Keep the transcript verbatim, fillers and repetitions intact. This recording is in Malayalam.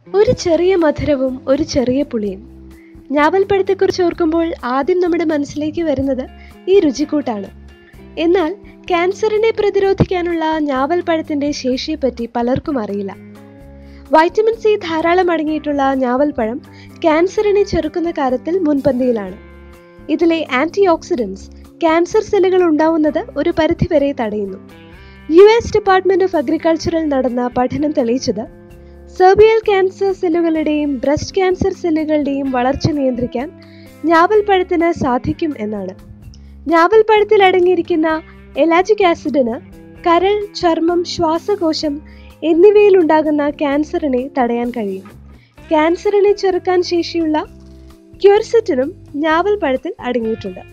ഒരു ചെറിയ മധുരവും ഒരു ചെറിയ പുളിയും. ഞാവൽപ്പഴത്തെക്കുറിച്ച് ഓർക്കുമ്പോൾ ആദ്യം നമ്മുടെ മനസ്സിലേക്ക് വരുന്നത് ഈ രുചിക്കൂട്ടാണ്. എന്നാൽ ക്യാൻസറിനെ പ്രതിരോധിക്കാനുള്ള ഞാവൽപ്പഴത്തിന്റെ ശേഷിയെപ്പറ്റി പലർക്കും അറിയില്ല. വൈറ്റമിൻ സി ധാരാളം അടങ്ങിയിട്ടുള്ള ഞാവൽപ്പഴം ക്യാൻസറിനെ ചെറുക്കുന്ന കാര്യത്തിൽ മുൻപന്തിയിലാണ്. ഇതിലെ ആന്റി ഓക്സിഡൻസ് ക്യാൻസർ സെല്ലുകൾ ഉണ്ടാവുന്നത് ഒരു പരിധിവരെ തടയുന്നു. യു എസ് ഡിപ്പാർട്ട്മെന്റ് ഓഫ് അഗ്രികൾച്ചറിൽ നടന്ന പഠനം തെളിയിച്ചത് സെർവിയൽ ക്യാൻസർ സെല്ലുകളുടെയും ബ്രസ്റ്റ് ക്യാൻസർ സെല്ലുകളുടെയും വളർച്ച നിയന്ത്രിക്കാൻ ഞാവൽപ്പഴത്തിന് സാധിക്കും എന്നാണ്. ഞാവൽപ്പഴത്തിൽ അടങ്ങിയിരിക്കുന്ന എലാജിക് ആസിഡിന് കരൾ, ചർമ്മം, ശ്വാസകോശം എന്നിവയിൽ ഉണ്ടാകുന്ന ക്യാൻസറിനെ തടയാൻ കഴിയും. ക്യാൻസറിനെ ചെറുക്കാൻ ശേഷിയുള്ള ക്യൂർസെറ്റിനും ഞാവൽപ്പഴത്തിൽ അടങ്ങിയിട്ടുണ്ട്.